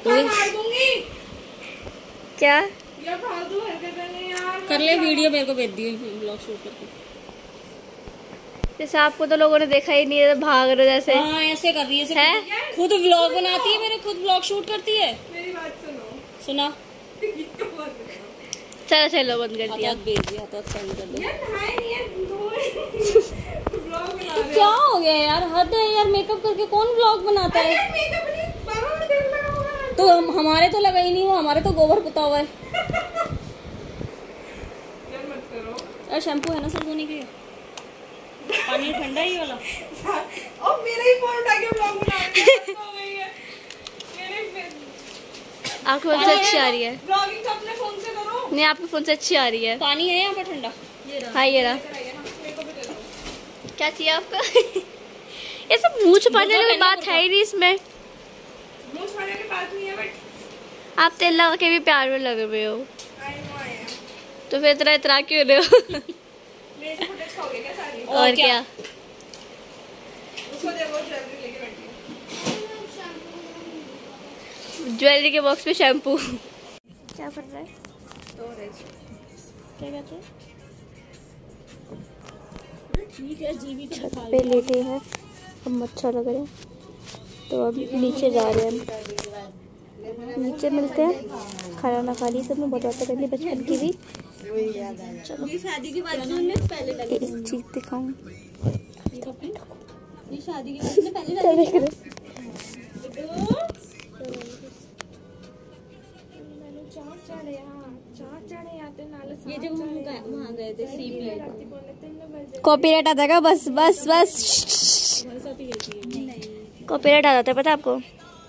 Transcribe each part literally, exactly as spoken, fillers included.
क्या कर ले वीडियो, मेरे को भेज दिए ब्लॉग शूट करके। जैसे आपको तो लोगों ने देखा ही नहीं है, भाग रहे जैसे। हाँ ऐसे कर रही है, है? खुद व्लॉग बनाती है, मेरे खुद व्लॉग शूट करती है। मेरी बात सुनो। सुना। चलो चलो बंद कर दिया। भेज दिया तो सेंड कर दो। क्या हो गया यार, हद है यार, मेकअप करके कौन व्लॉग बनाता है? तो हम, हमारे तो लगा ही नहीं, वो हमारे तो गोबर पुता हुआ है। यार शैम्पू है ना सर धोने के लिए? पानी ठंडा ही वाला। और मेरा ही फोन उठा के व्लॉग बना रही है। आपके फोन से अच्छी आ रही है ब्लॉगिंग तो अपने फोन से करो। नहीं, आपके फोन से अच्छी आ रही है। पानी है यहाँ पर ठंडा? हाँ ये रहा। क्या चाहिए आपका? ये सब मुँह छुपाने वाली बात है ही नहीं इसमें। मुँह छुपाने की बात नहीं है, बट आप तेल लगा के भी प्यार में लगे हुए हो, तो फिर इतना इतना क्यों रहे हो? और, और क्या, क्या? उसको देखो ज्वेलरी लेके बैठी है। ज्वेलरी के बॉक्स में शैम्पू। क्या पड़ रहा है? क्या कहते हैं? छत पे लेटे हैं हम, अच्छा लग रहा है, तो अब नीचे जा रहे हैं। नीचे मिलते हैं। खाना ना खा ली सबने, बहुत बातें कर ली बचपन की भी। चलो शादी की बात में पहले लगी एक चीज दिखाऊं। ये शादी की बात में पहले लगी। ये जब हम वहाँ गए थे सी प्लेट, कॉपीराइट आता है बस बस बस कॉपीराइट आ जाता है, पता है आपको?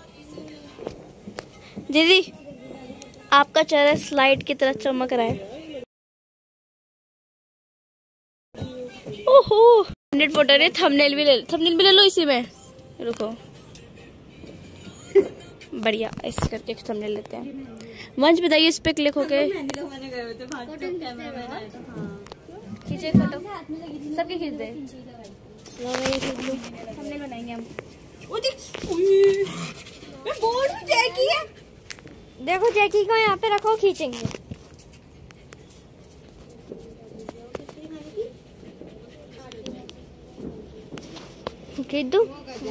दीदी आपका चेहरा स्लाइड की तरह चमक रहा है। ओहो नेट फोटो ने थंबनेल भी ले थंबनेल भी ले लो इसी में। रुको बढ़िया, ऐसे करके थंबनेल लेते हैं। वंश बताइए इस पे क्लिक होके खींचे फोटो, सबके खींच दे। थंबनेल बनाएंगे हम। मैं बोल रही जैकी है। देखो जैकी को यहाँ पे रखो, खींचेंगे। खींच दो।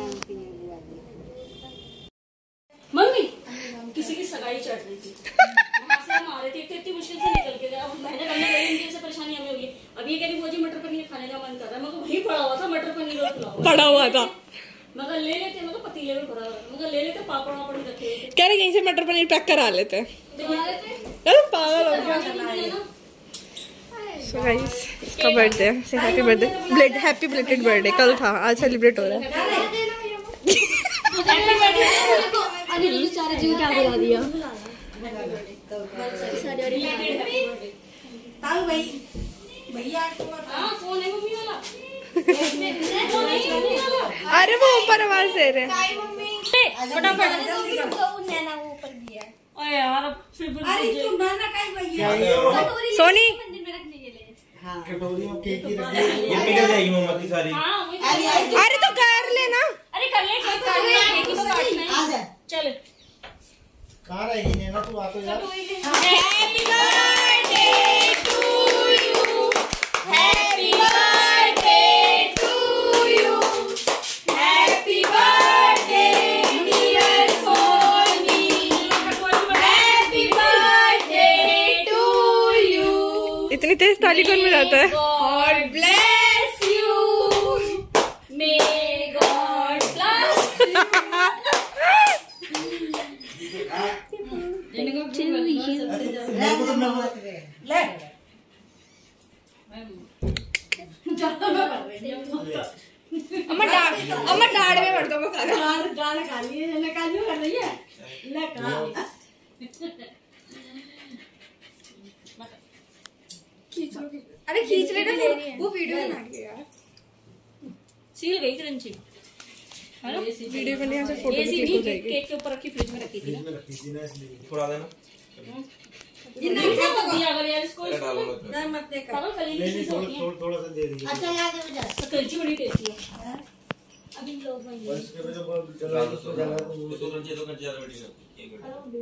मम्मी किसी की सगाई चढ़ रही थी, वहाँ से हम आ रहे थे, इतनी मुश्किल से निकल के गए। अब मैंने करने लगी, इनकी से परेशानी हमें होगी। अब ये कह रही भौजी मटर पनीर खाने का मन कर रहा है। मगर वहीं पड़ा हुआ था मटर पनीर और पुलाव पड़ा हुआ था। मगर ले लेते, मगर पतीले में भरा हुआ, मगर ले लेते, पापड़ वापड़ भी रखे हुए थे। कह रहे यहीं से मटर पनीर पैक करा लेते हैं। तो पागल हो गया। So guys, इसका बर्थडे है, से happy birthday, belated happy belated birthday कल था, आज सेलिब्रेट हो रहा है। क्या बता दिया? अरे वो ऊपर आवाज दे रहे हैं। सोनी अरे तो कर लेना। अरे कर ले, कर ले, चल कहाँ रहेगी ना, तू आ तो यार। Happy birthday to you, happy birthday to you, happy birthday dear Soni, happy birthday to you. इतनी तेज ताली कौन बजाता है? God bless you, may God bless you. अम्मा डाल अम्मा डाल में भर दो, मैं खा डाल डाल खा लिए, ले काजू कर रही है, ले खा। खींच लो, अरे खींच लेना, वो वीडियो बना के यार। सील गई क्रंची, है ना? वीडियो बनने से फोटो भी क्लिक हो जाएगी। केक के ऊपर रखी, फ्रिज में रखी थी ना, थोड़ा देना। ये नहीं दिया अगर यार इसको नहीं मत दे कर, पागल कली नहीं, थोड़ा थोड़ा सा दे दीजिए। अच्छा यार दे जा, तो क्रंची बड़ी टेस्टी है। अभी लोग वहीं और इसके वजह से जला दो जला दो दो घंटे दो घंटे ज्यादा बैठी एक घंटे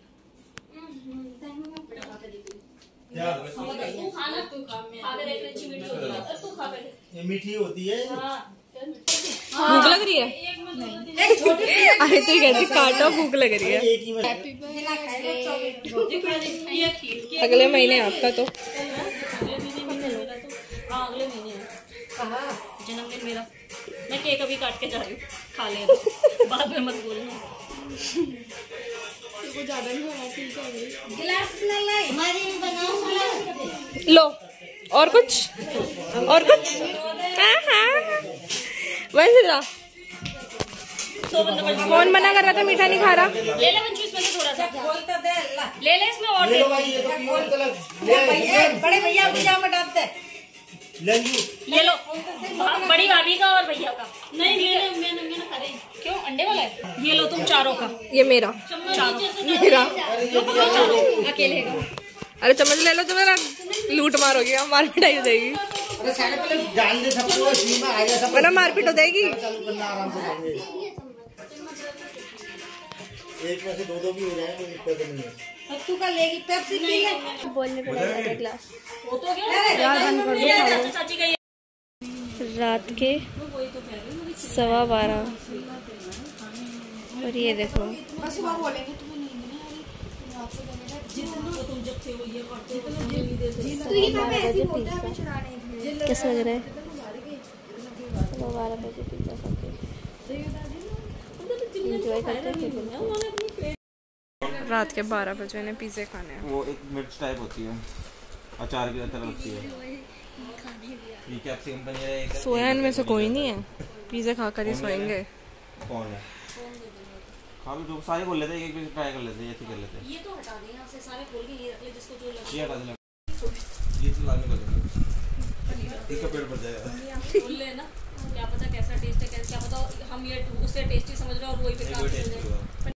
क्या तू खाना तू खा मैं खा के देख रही मीठी होती है तू खा पहले ये मीठी होती है हां भूख लग रही है? अरे तो कहती काटो, भूख लग रही है। एक ही में अगले महीने आपका तो हाँ अगले महीने जन्मदिन मेरा। मैं केक अभी काट के जा रही हूँ, खा लेना बाद में मत बोलना। लो और कुछ और कुछ हाँ हाँ वैसे जा। तो मतलब कौन मना कर रहा था मीठा नहीं खा रहा? ले ले मंचू इसमें से थोड़ा सा ले ले इसमें और ले दे लो भाई, ये तो प्योर तलक ले बड़े भैया भैया में डालते लंजू ले लो भा- बड़ी भाभी का और भैया का। नहीं ले ले मैं मैं ना खा रही। क्यों अंडे वाला है? ये लो तुम चारों का ये मेरा चारों मेरा अकेले का। अरे चम्मच ले लो तो मेरा लूट मार हो गया, मार पिटाई हो जाएगी। अरे सारे पहले डाल दे सबको, इसी में आ गया सब वरना मारपीट हो जाएगी। चालू करना आराम से करेंगे। एक में से दो दो भी हो जाए कोई दिक्कत नहीं है। तू का लेगी पेप्सी पी ले बोलने पे लगा था ग्लास। वो तो क्या ये चाचा चाची का ये रात के सवा बारह और ये देखो बारह बजे पिज्जा कैसा लग रहा है? सवा बारह बजे पिज्जा खाते एंजॉय करते हैं। रात के बारह बजे इन्हें पिज्जे खाने हैं। वो एक मिर्च टाइप होती है, अचार की तरह लगती है। ये कैप्सिकम पनीर है एक। सोया इनमें से कोई नहीं है, पिज्जे खाकर ही सोएंगे। कौन है? खा लो, जो सारे बोल लेते हैं, एक एक ट्राई कर लेते हैं, ऐसे कर लेते हैं। ये तो हटा दें यहाँ से सारे खोल के ये रख ले जिसको जो लगे। ये हटा देना, ये से लाने कर देना, इसका पेट भर जाएगा। खोल लेना, क्या पता कैसा टेस्ट है, कैसा क्या पता हम ये उससे टेस्टी समझ रहे हो और वही नहीं, बेकार कोई हो टेस्ट नहीं जाए। होगा।